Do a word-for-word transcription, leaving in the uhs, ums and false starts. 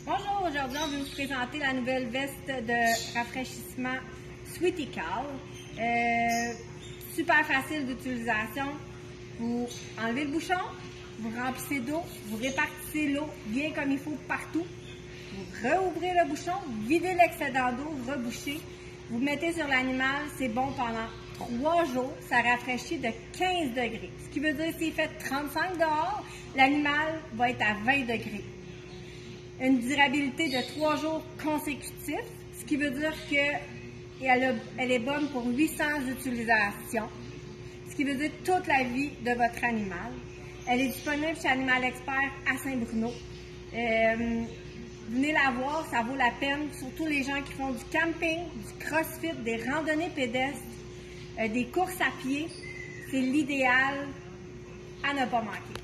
Bonjour, aujourd'hui on veut vous présenter la nouvelle veste de rafraîchissement Sweetie Cal. Euh, super facile d'utilisation. Vous enlevez le bouchon, vous remplissez d'eau, vous répartissez l'eau bien comme il faut partout. Vous réouvrez le bouchon, videz l'excédent d'eau, rebouchez. Vous mettez sur l'animal, c'est bon pendant trois jours. Ça rafraîchit de quinze degrés. Ce qui veut dire que s'il fait trente-cinq dehors, l'animal va être à vingt degrés. Une durabilité de trois jours consécutifs, ce qui veut dire qu'elle elle est bonne pour huit cents utilisations, ce qui veut dire toute la vie de votre animal. Elle est disponible chez Animal Expert à Saint-Bruno. Euh, venez la voir, ça vaut la peine, surtout les gens qui font du camping, du crossfit, des randonnées pédestres, euh, des courses à pied. C'est l'idéal à ne pas manquer.